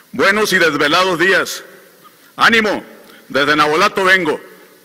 Buenos y desvelados días. Ánimo, desde Nabolato vengo.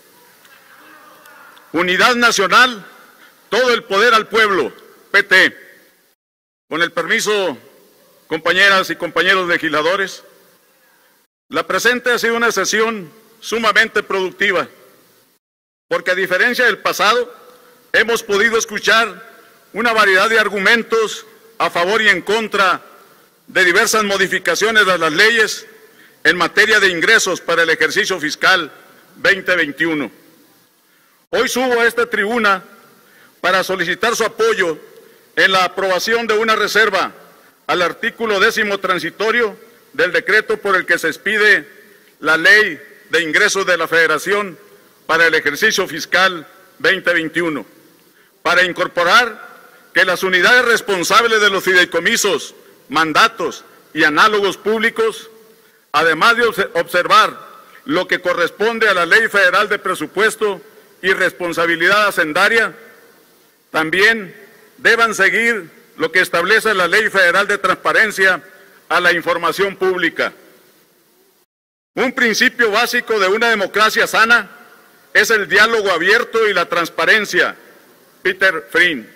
Unidad nacional, todo el poder al pueblo, PT. Con el permiso, compañeras y compañeros legisladores, la presente ha sido una sesión sumamente productiva, porque a diferencia del pasado, hemos podido escuchar una variedad de argumentos a favor y en contra de diversas modificaciones a las leyes en materia de ingresos para el ejercicio fiscal 2021. Hoy subo a esta tribuna para solicitar su apoyo en la aprobación de una reserva al artículo 10º transitorio del decreto por el que se expide la Ley de Ingresos de la Federación para el ejercicio fiscal 2021, para incorporar que las unidades responsables de los fideicomisos, mandatos y análogos públicos, además de observar lo que corresponde a la Ley Federal de Presupuesto y Responsabilidad Hacendaria, también deban seguir lo que establece la Ley Federal de Transparencia a la información pública. Un principio básico de una democracia sana es el diálogo abierto y la transparencia. Peter Friend.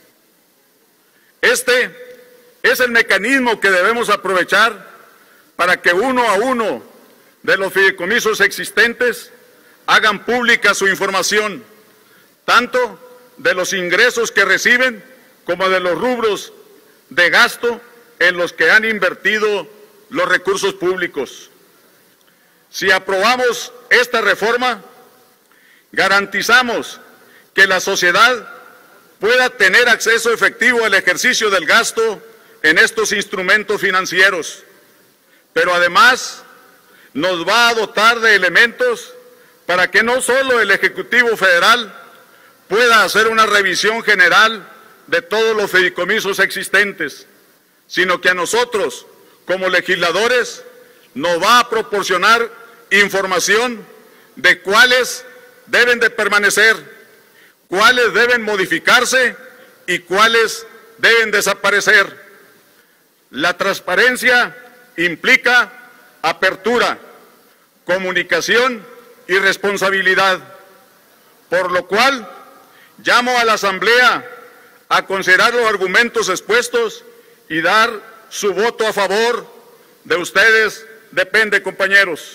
Este es el mecanismo que debemos aprovechar para que uno a uno de los fideicomisos existentes hagan pública su información, tanto de los ingresos que reciben como de los rubros de gasto en los que han invertido los recursos públicos. Si aprobamos esta reforma, garantizamos que la sociedad pueda tener acceso efectivo al ejercicio del gasto en estos instrumentos financieros, pero además nos va a dotar de elementos para que no solo el Ejecutivo Federal pueda hacer una revisión general de todos los fideicomisos existentes, sino que a nosotros, como legisladores, nos va a proporcionar información de cuáles deben de permanecer, cuáles deben modificarse y cuáles deben desaparecer. La transparencia implica apertura, comunicación y responsabilidad, por lo cual llamo a la Asamblea a considerar los argumentos expuestos y dar su voto a favor. De ustedes depende, compañeros.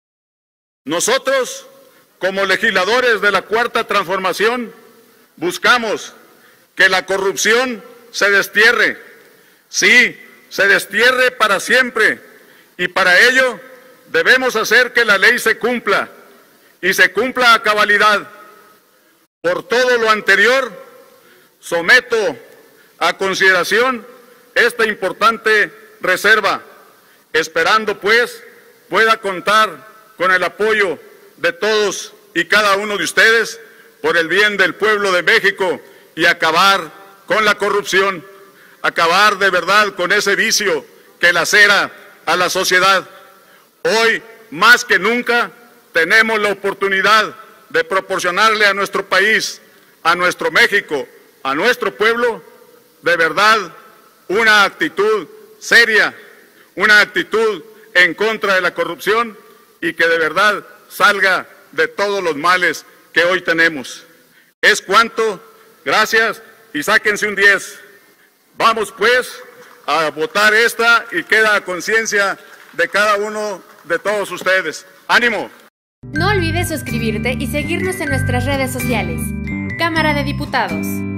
Nosotros, como legisladores de la Cuarta Transformación, buscamos que la corrupción se destierre. Sí, se destierre para siempre, y para ello debemos hacer que la ley se cumpla, y se cumpla a cabalidad. Por todo lo anterior, someto a consideración esta importante reserva, esperando pues pueda contar con el apoyo de todos y cada uno de ustedes por el bien del pueblo de México y acabar con la corrupción, acabar de verdad con ese vicio que lacera a la sociedad. Hoy, más que nunca, tenemos la oportunidad de proporcionarle a nuestro país, a nuestro México, a nuestro pueblo, de verdad, una actitud seria, una actitud en contra de la corrupción y que de verdad salga de todos los males que hoy tenemos. Es cuanto, gracias y sáquense un 10. Vamos pues a votar esta y queda a conciencia de cada uno de todos ustedes. ¡Ánimo! No olvides suscribirte y seguirnos en nuestras redes sociales. Cámara de Diputados.